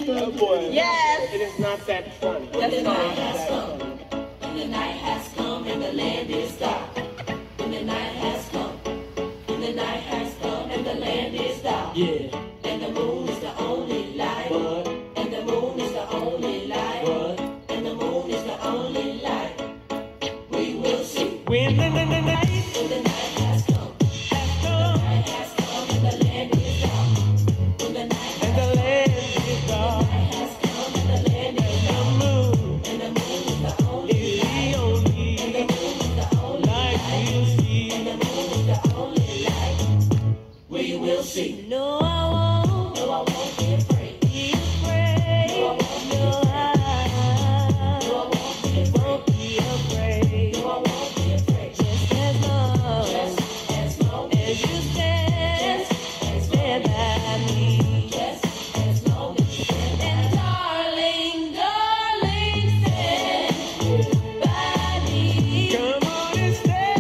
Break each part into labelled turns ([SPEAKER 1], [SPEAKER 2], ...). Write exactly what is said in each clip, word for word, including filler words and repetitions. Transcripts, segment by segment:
[SPEAKER 1] Oh boy.
[SPEAKER 2] Yes.
[SPEAKER 1] It is not that fun.
[SPEAKER 2] That's
[SPEAKER 3] The night
[SPEAKER 2] fine.
[SPEAKER 3] has come, and the night has come, and the land is dark. And the night has come, and the night has come, and the land is dark.
[SPEAKER 1] Yeah.
[SPEAKER 3] And the moon is the only light.
[SPEAKER 1] What?
[SPEAKER 3] And the moon is the only light.
[SPEAKER 1] What?
[SPEAKER 3] And the moon is the only light. We will see.
[SPEAKER 1] When the, the, the night
[SPEAKER 3] When the night has come,
[SPEAKER 1] has
[SPEAKER 3] the
[SPEAKER 1] come
[SPEAKER 3] night has come, and the land is dark. When the night
[SPEAKER 1] and the land is dark,
[SPEAKER 3] has come, and the land is
[SPEAKER 1] the
[SPEAKER 3] dark.
[SPEAKER 1] moon
[SPEAKER 3] And the moon is the only
[SPEAKER 1] is the only
[SPEAKER 3] And the moon is the only
[SPEAKER 1] light we'll see.
[SPEAKER 3] And the moon is the only light. We will see.
[SPEAKER 2] No, I won't
[SPEAKER 3] No, I won't be afraid.
[SPEAKER 2] be afraid.
[SPEAKER 3] No, I won't be
[SPEAKER 2] No, I
[SPEAKER 3] No, I won't be afraid.
[SPEAKER 2] won't be afraid.
[SPEAKER 3] No, I won't be afraid.
[SPEAKER 2] Just as long
[SPEAKER 3] Just as long
[SPEAKER 2] as you stand, stand by me.
[SPEAKER 3] Just as long as you stand
[SPEAKER 2] And darling, darling, stand by me.
[SPEAKER 1] Come on and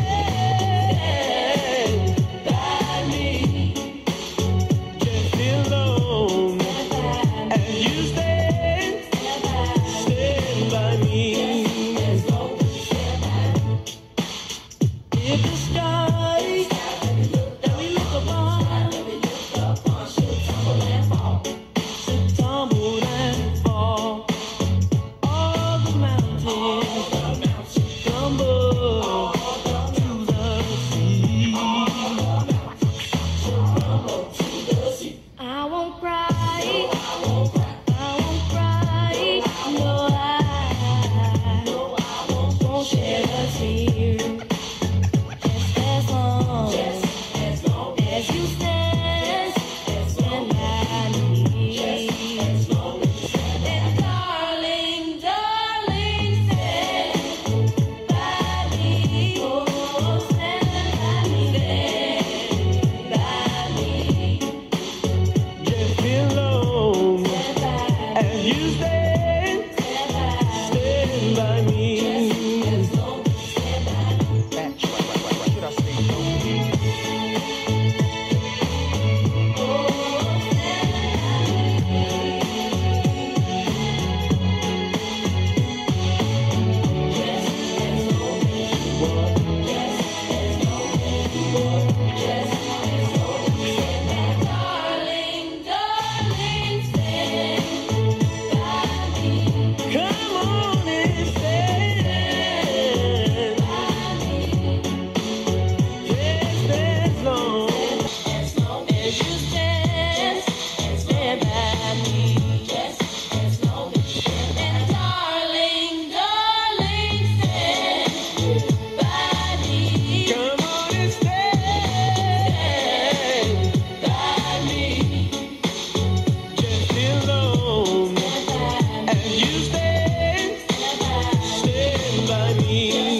[SPEAKER 1] stand
[SPEAKER 3] by me.
[SPEAKER 1] just alone as you stand, stand by me.
[SPEAKER 3] As long as you stand by me.
[SPEAKER 2] If the sky that we look upon
[SPEAKER 3] Let me look up on should tumble and fall.
[SPEAKER 2] should tumble and fall, all the mountains should tumble to the sea. I won't cry, I won't cry, no, I won't shed a tear. Just as long as you stand, stand by me. And darling, darling, stand by me. Oh, stand by me, stand by me.
[SPEAKER 1] Just alone
[SPEAKER 2] Stand by me.
[SPEAKER 1] as you stand, stand by me. That's right, right, right, right. Should I say
[SPEAKER 2] Darling, darling, stand by me.
[SPEAKER 1] come on and stand just as long.
[SPEAKER 2] As long as you stand, stand by me. And darling, darling, stand by me.
[SPEAKER 1] Come on and stand
[SPEAKER 2] By me.
[SPEAKER 1] just alone as you stand, stand by me.